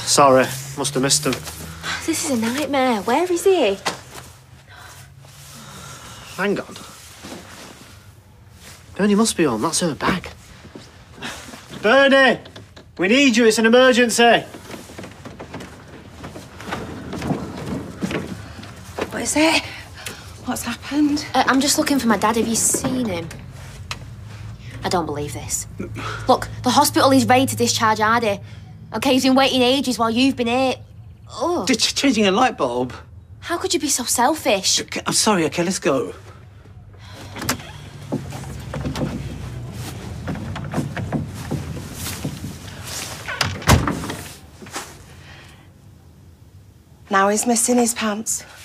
Sorry, must have missed him. This is a nightmare. Where is he? Hang on. Bernie must be home. That's her bag. Bernie! We need you. It's an emergency. What is it? What's happened? I'm just looking for my dad. Have you seen him? I don't believe this. Look, the hospital is ready to discharge Ardy. OK, he's been waiting ages while you've been here. Oh. Just changing a light bulb. How could you be so selfish? I'm sorry, OK, let's go. Now he's missing his pants.